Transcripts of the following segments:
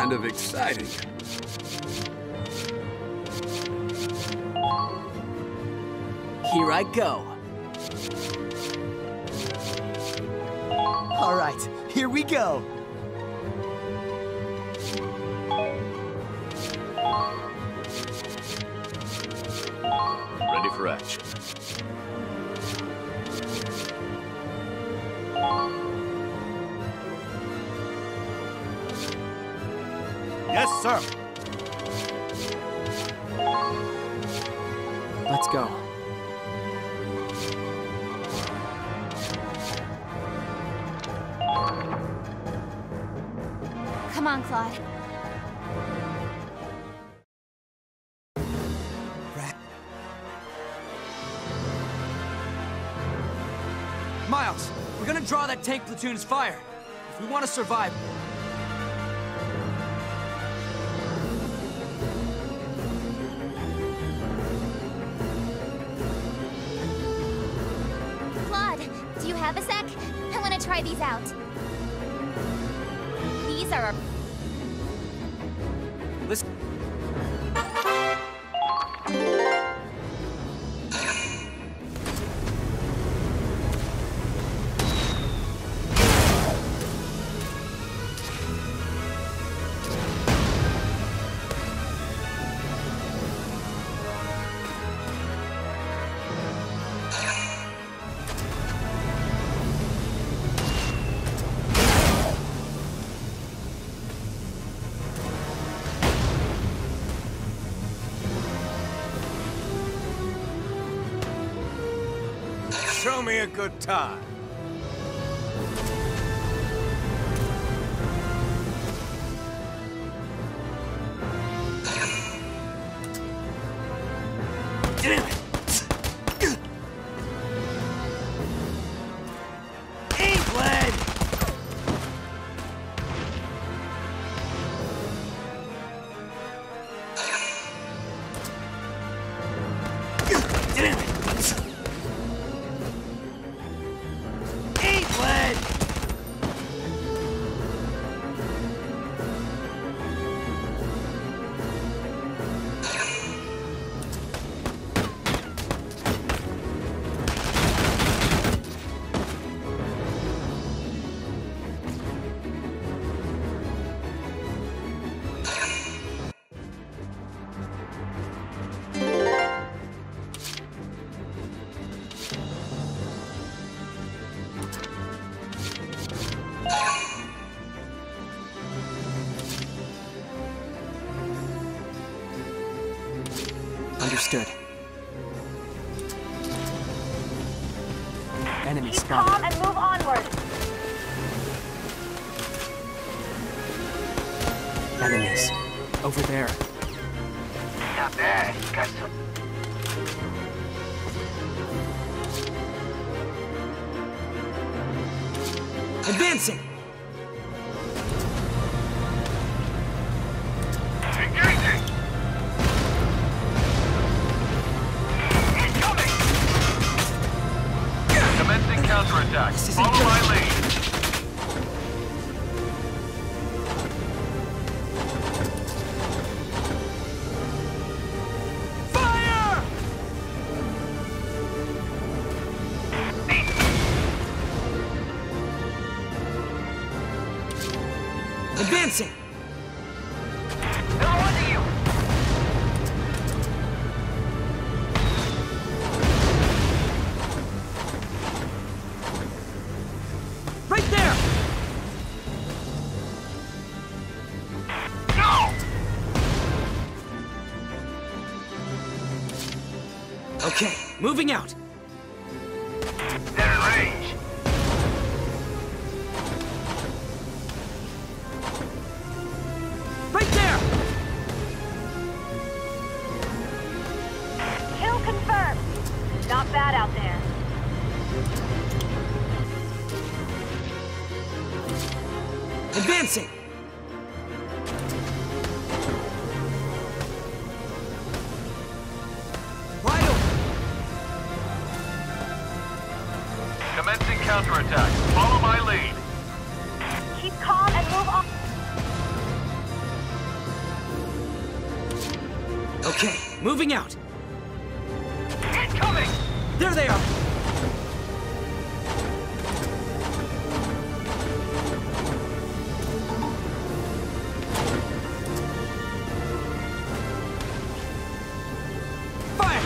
kind of exciting. Here I go. All right, here we go. Ready for action. Yes, sir. Let's go. Come on, Claude. Miles, we're gonna draw that tank platoon's fire. If we want to survive. Claude, do you have a sec? I want to try these out. These are... Listen. Show me a good time. Damn it! England! Damn it! England! Understood. Enemy Keep spotted. calm and move onward. Enemies. Over there. Not bad. Got some. Advancing! Engaging! Incoming! Commencing counterattack. This isn't Follow good. my lead. Fire! Advancing! They're on you! Right there! No! Okay, moving out. They're in range. Right there! Kill confirmed. Not bad out there. Advancing! Wide open! Commencing counterattack. Follow my lead. Keep calm and move on. Okay, moving out. Incoming! There they are! Fire!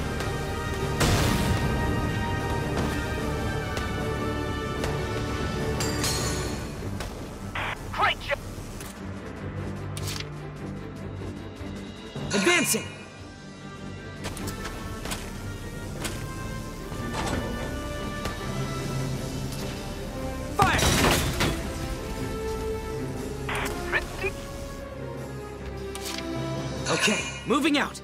Great job! Advancing! Fire! Pretty Okay, moving out.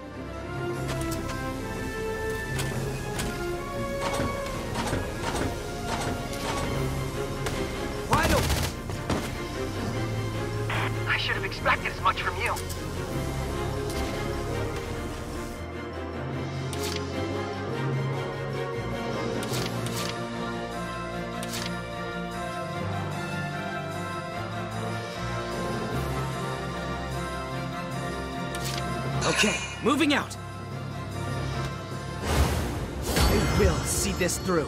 Wide open. I should have expected as much from you. Okay, moving out. I will see this through.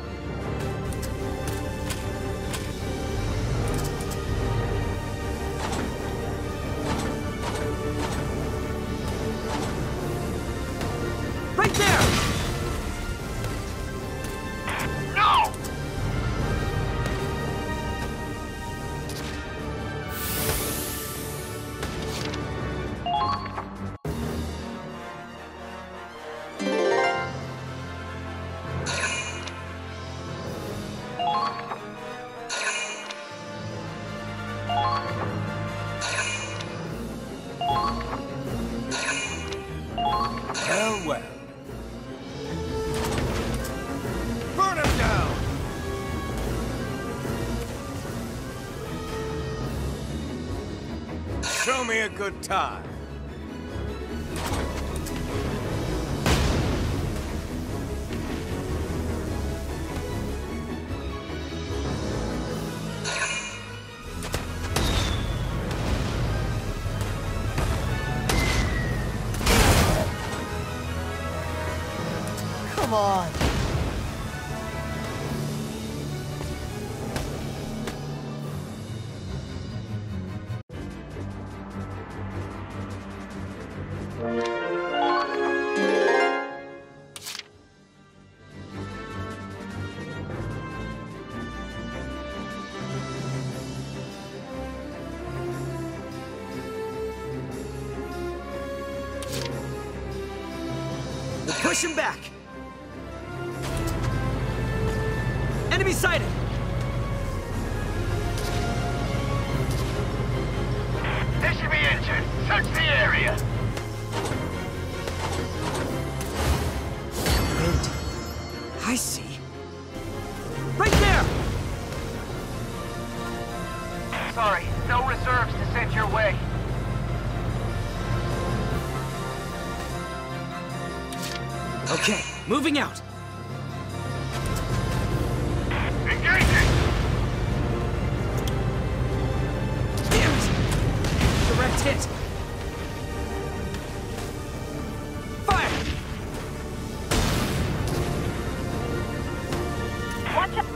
Right there! No! Well, well. Burn him down! Show me a good time. Come on! We'll push him back! Enemy sighted! There should be engine. Search the area. Wind. I see. Right there! Sorry, no reserves to send your way. Okay, moving out. Engaging! Damn it! Direct hit. Fire! Watch out!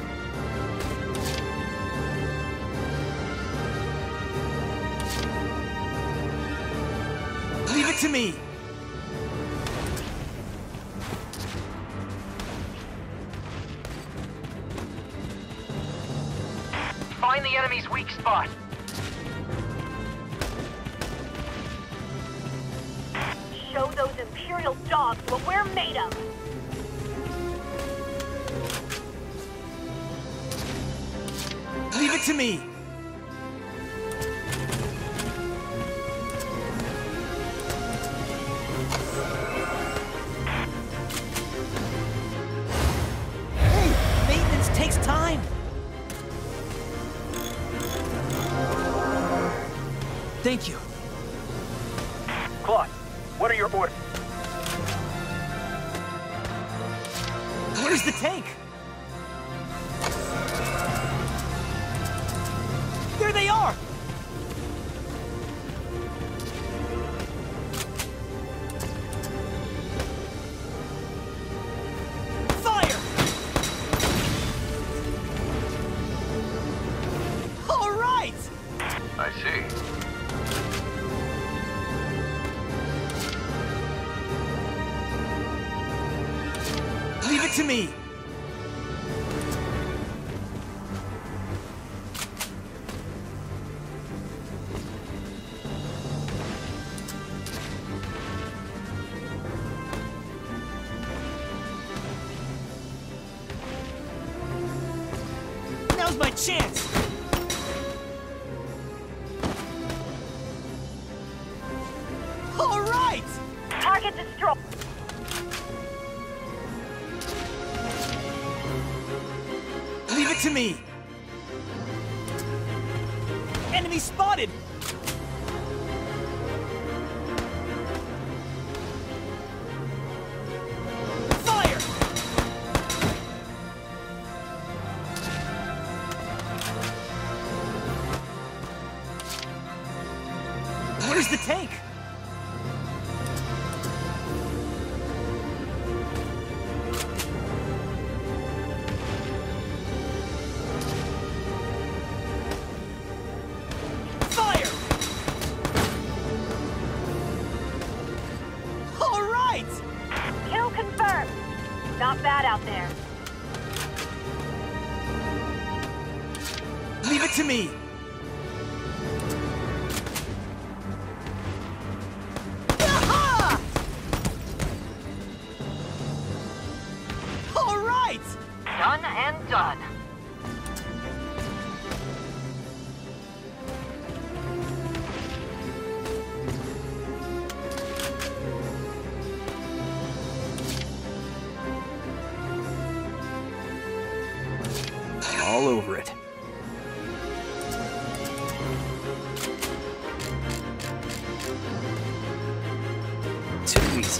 Leave it to me. Find the enemy's weak spot. Show those Imperial dogs what we're made of! Leave it to me. Hey, maintenance takes time. Thank you. Claude, what are your orders? Where's the tank? There they are! to me! Now's my chance! All right! Target destroyed. Leave it to me! Enemy spotted! Fire! Where's the tank? Fire! All right! Kill confirmed. Not bad out there. Leave it to me! Aha! All right! Done and done. All over it. Too easy.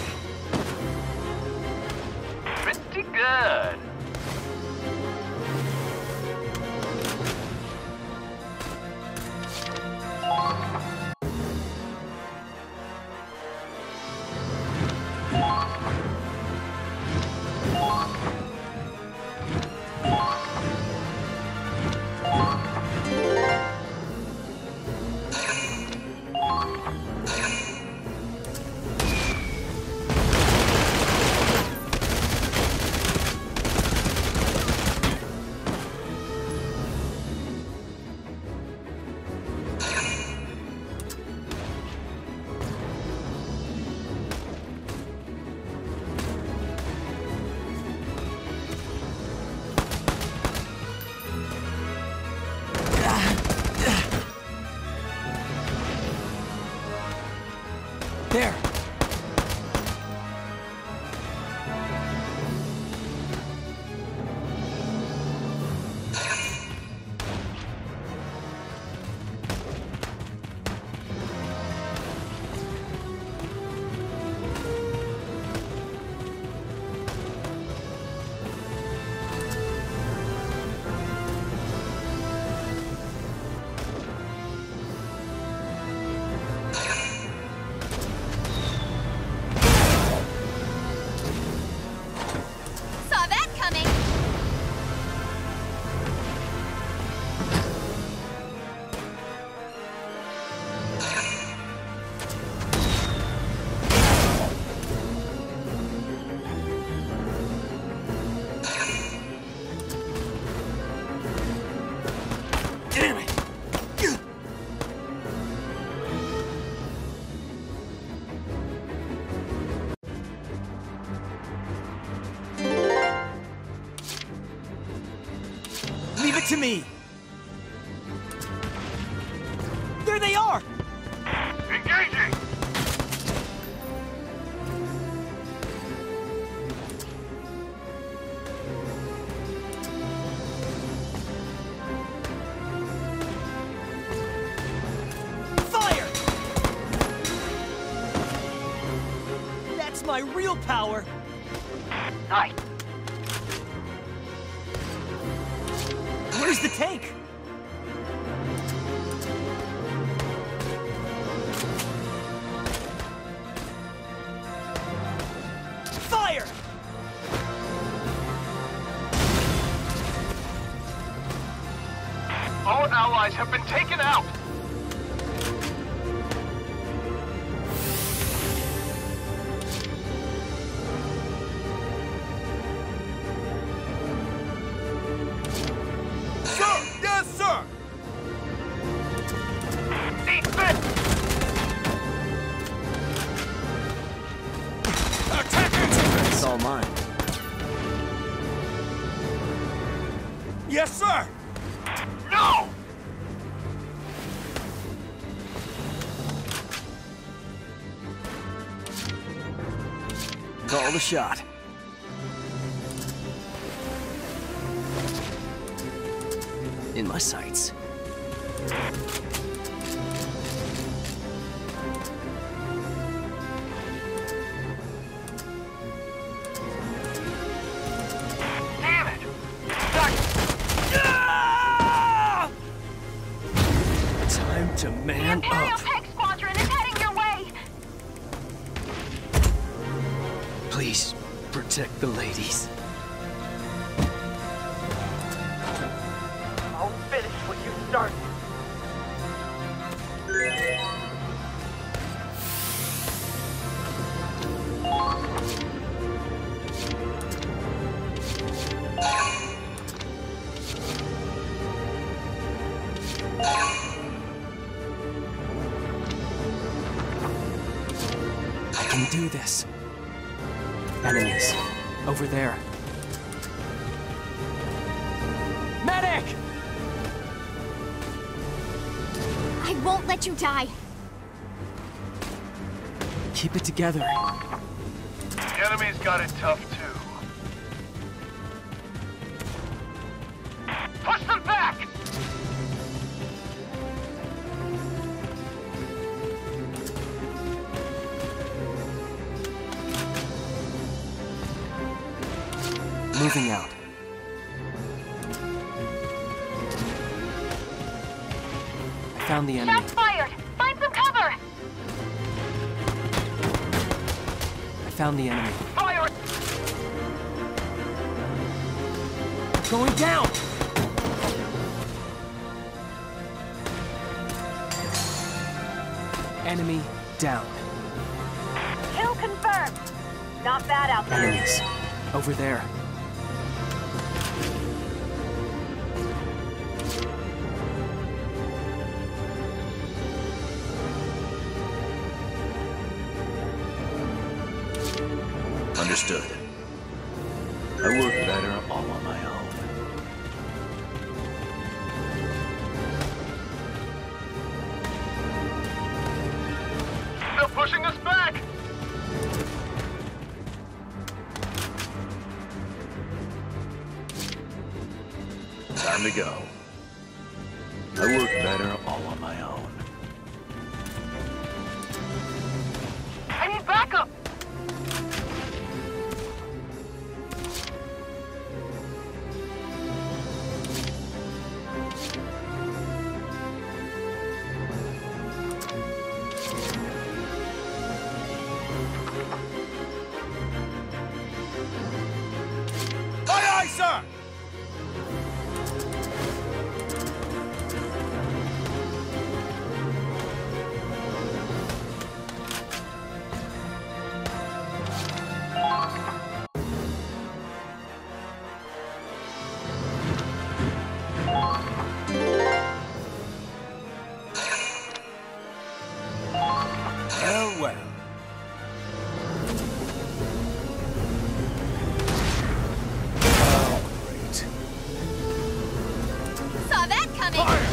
Pretty good. There. Saw that coming! Damn it! Leave it to me! There they are! Engaging! Fire! That's my real power! Nice. Where's the tank? Fire! All allies have been taken out! Yes, sir! No! Call the shot. In my sights. Damn it! Time to man Imperial up. Tech Squadron is heading your way! Please, protect the ladies. I'll finish what you started. I can do this. Enemies. Over there. Medic! I won't let you die. Keep it together. The enemy's got it tough, too. Push them back! Moving out. I found the enemy. Shots fired! Find some cover! I found the enemy. Fire! Going down! Enemy down. Kill confirmed! Not bad out there. Enemies. Over there. Understood. I work better all on my own. They're pushing us back! Time to go. I work better all on my own. I need backup! Aye, aye, sir! Well, well. Oh, great. Saw that coming.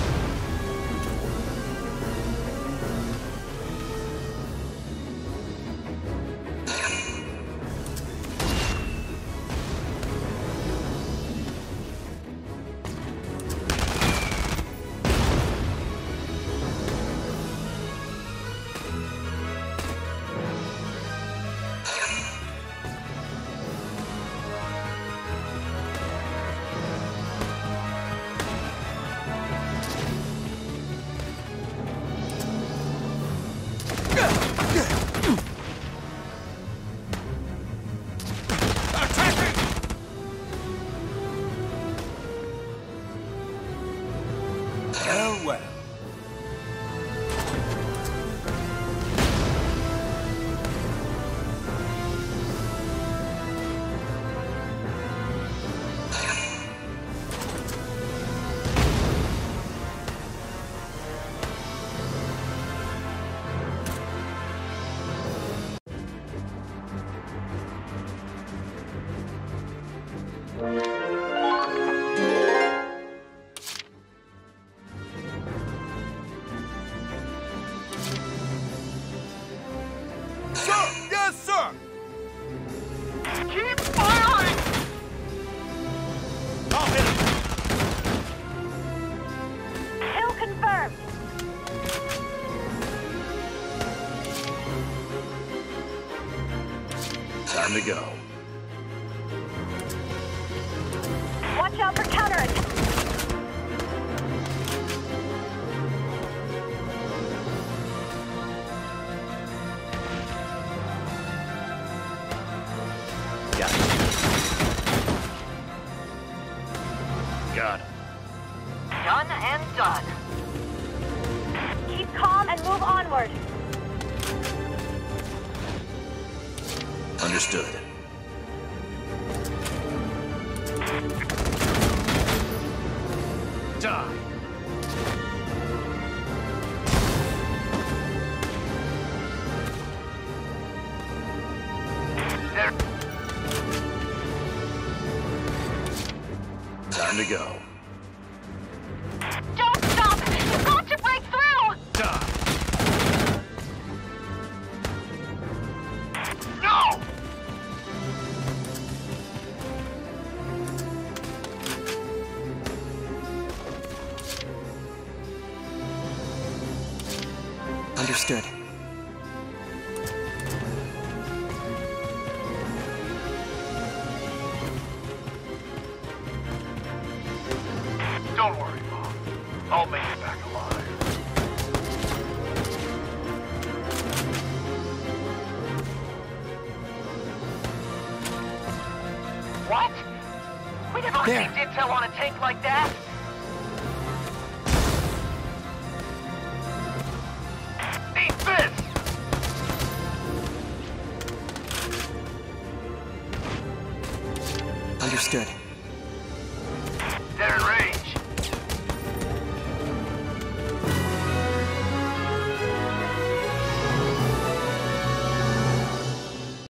Well, well. Time to go. Watch out for counterattack. Got it. Got it. Done and done. Keep calm and move onward. Understood. Die. There. Time to go. Don't stop! You've got to break through! Die. No! Understood. Don't worry, Mom. I'll make it back alive. What? We never There. received intel on a tank like that! Eat this! Understood.